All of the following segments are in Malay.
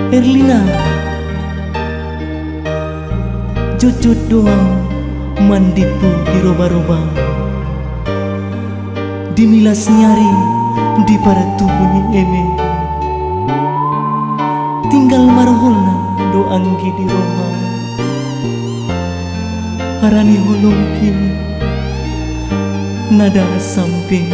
Erlina, jujut doang mandipu di roba-roba, dimilas nyari di pada tubuhnya eme, tinggal marholna doanggi di roha, harani holongki nada samping.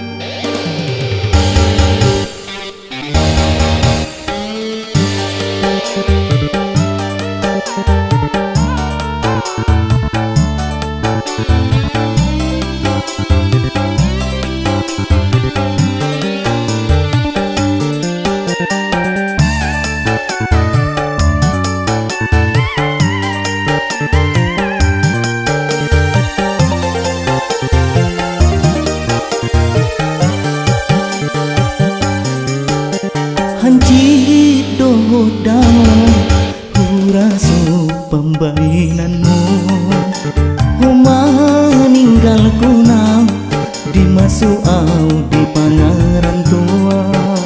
Hanci dohodang kuraso pembainanmu, homa ninggal kuna di masuau di pangaran tua.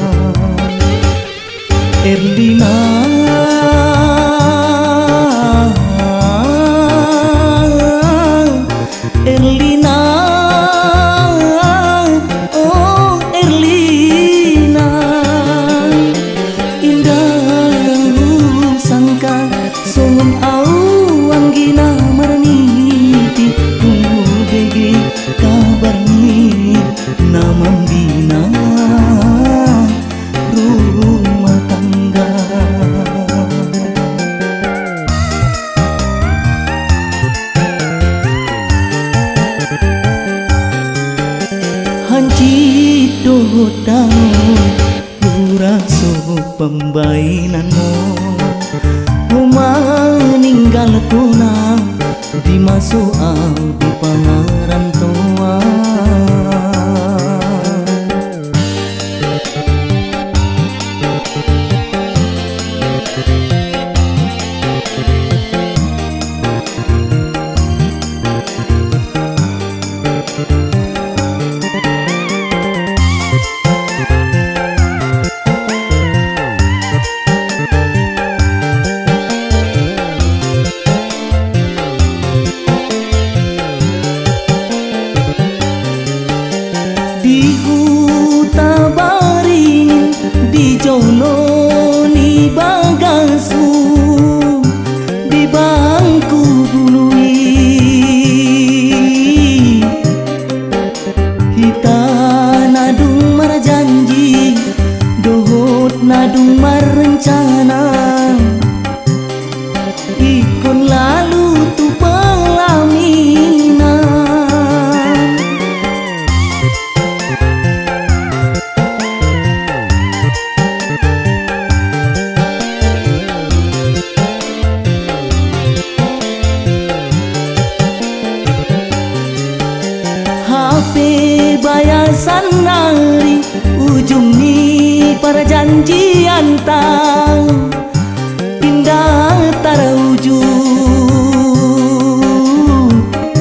Erlina, Erlina, oh Erlina, songon au anggina marniti tunggu gege kabarni namam bina rumah tangga. Hanci dohodang uraso pembainanmu, homa ninggal kuna di masuau di pangaran tua. Di huta baringin di jono ni bagasu di bangku bului hita nadung marjanji dohot nadung marencana ikon lalu tu pelaminan. HP bayasan nari ujung ni perjanjian tang pindah tara ujung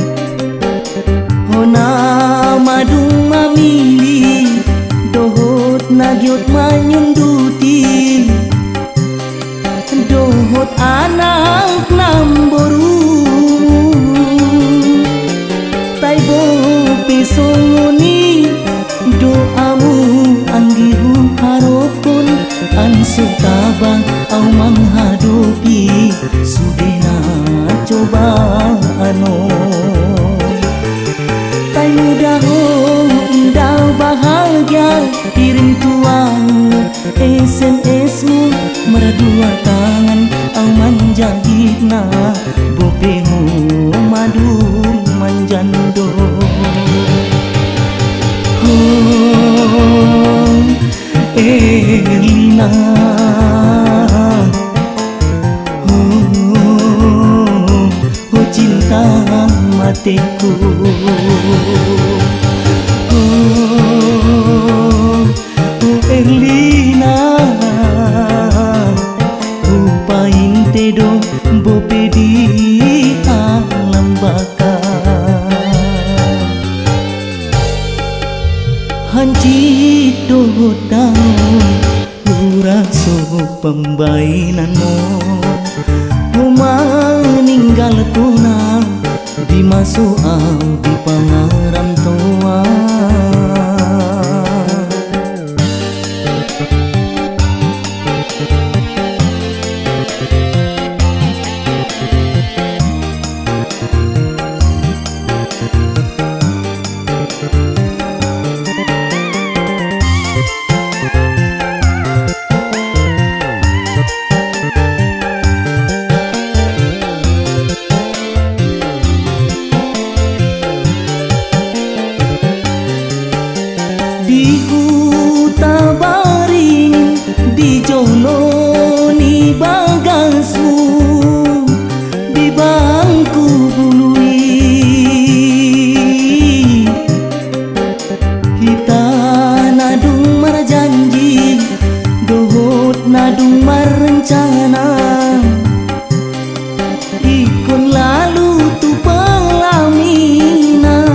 hona madung mamili dohot nagyot manyunduti dohot anak namboru taibo pesoni doamu anggihu harapun ansu tabang au menghadapi sudena cobaan. Tai mudah indah bahagia kirim tuang SMS-mu meradua tangan au manjagina bopehu madu manjando. Oh Erlina, oh cinta matiku. Oh Erlina, upain tedo bope di alam baka. Hanci dohodang Raso pembainanmu meninggal tuna di masuk di pangarantuan. Di huta baring di jono ni bagasu di bangku bului kita nadung marjanji dohot nadung marencana ikon lalu tu pelaminan.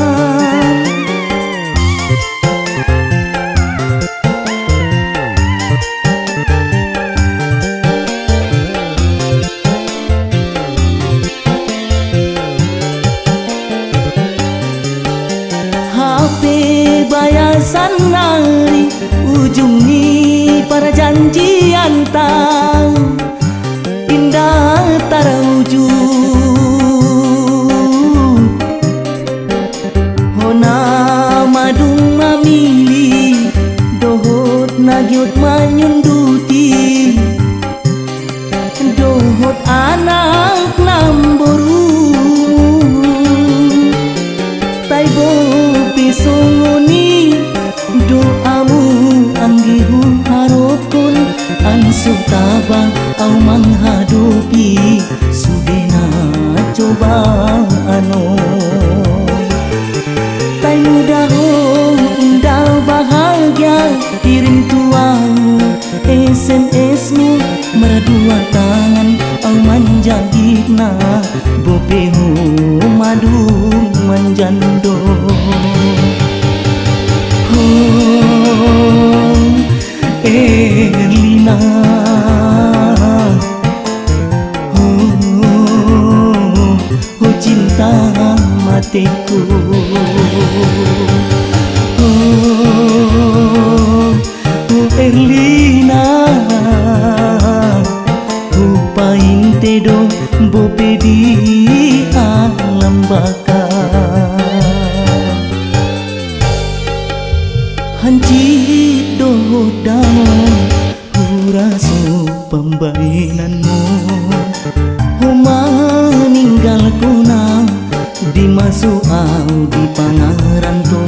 Bayasan nari ujung ni para janjian tau indah terwujud hona madung mamili dohot nagyot manyunduti dohot anak namboru taibo pisongoni doamu anggihu harapun ansuk tabang au menghadapi sugena cobaan tai mudah indah bahagia kirim tuamu SMS-mu merdua tangan au manjagina bopehu madu manjando. Erlina, oh cinta matiku, oh Erlina, upain tedo bope di alam baka. Hancit dodamu Raso pembainanmu meninggal kuna di masuk di pangarantuan.